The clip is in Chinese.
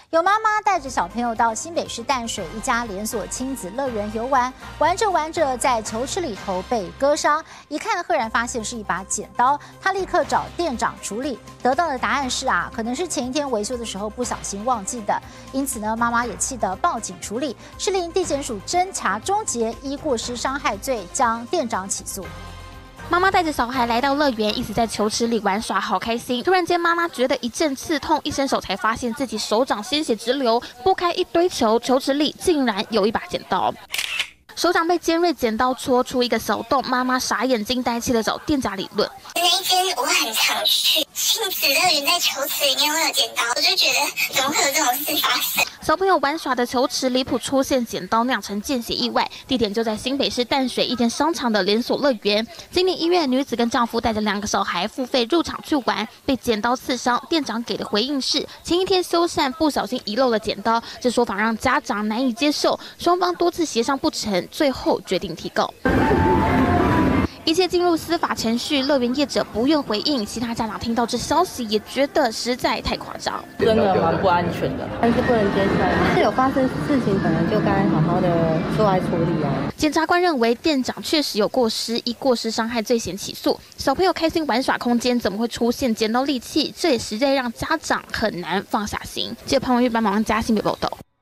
有妈妈带着小朋友到新北市淡水一家连锁亲子乐园游玩，玩着在球池里头被割伤，一看赫然发现是一把剪刀，他立刻找店长处理，得到的答案是可能是前一天维修的时候不小心忘记的，因此呢，妈妈也气得报警处理，士林地检署侦查终结，依过失伤害罪将店长起诉。 妈妈带着小孩来到乐园，一直在球池里玩耍，好开心。突然间，妈妈觉得一阵刺痛，一伸手才发现自己手掌鲜血直流，拨开一堆球，球池里竟然有一把剪刀。手掌被尖锐剪刀戳出一个小洞，妈妈傻眼惊呆，气地找店家理论。 那一间我很常去，亲子乐园在球池里面会有剪刀，我就觉得怎么会有这种事发生？ 小朋友玩耍的球池离谱出现剪刀，酿成见血意外。地点就在新北市淡水一间商场的连锁乐园。今年1月，女子跟丈夫带着2个小孩付费入场去玩，被剪刀刺伤。店长给的回应是，前一天修缮不小心遗漏了剪刀。这说法让家长难以接受，双方多次协商不成，最后决定提告。一切进入司法程序，乐园业者不愿回应。其他家长听到这消息，也觉得实在太夸张， 真的蛮不安全的，但是不能接受。是有发生事情，可能就该好好的出来处理啊。 检察官认为店长确实有过失，以过失伤害罪嫌起诉。小朋友开心玩耍空间怎么会出现剪刀利器？这也实在让家长很难放下心。记者潘文玉、班王嘉新北报道。